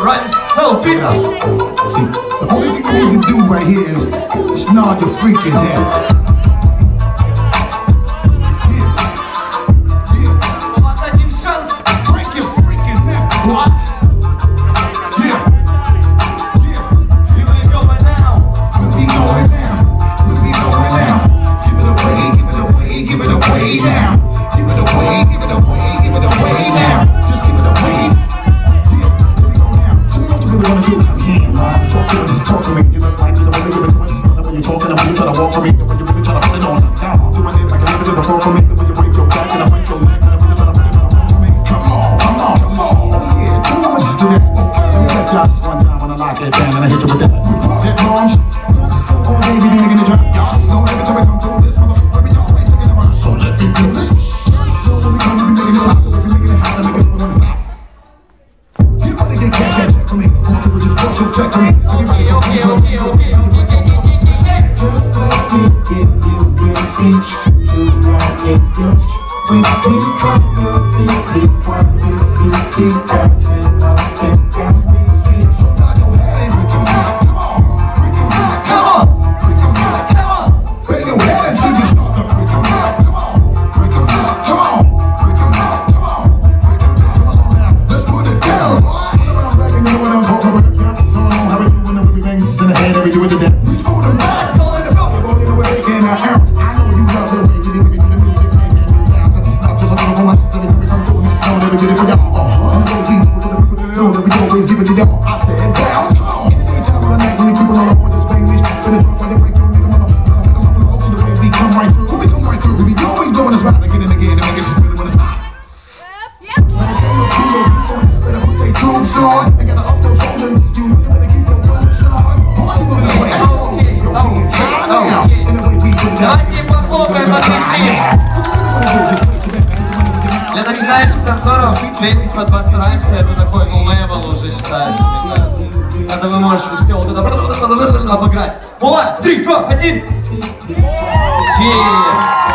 right? Hell, beat up. See, the only thing you need to do right here is nod your freaking head. Для начинающих танцоров бейсик подстраиваемся, это такой левел уже считается, мне кажется. Это вы можете все вот это обыграть. 1, 3, 2, 1!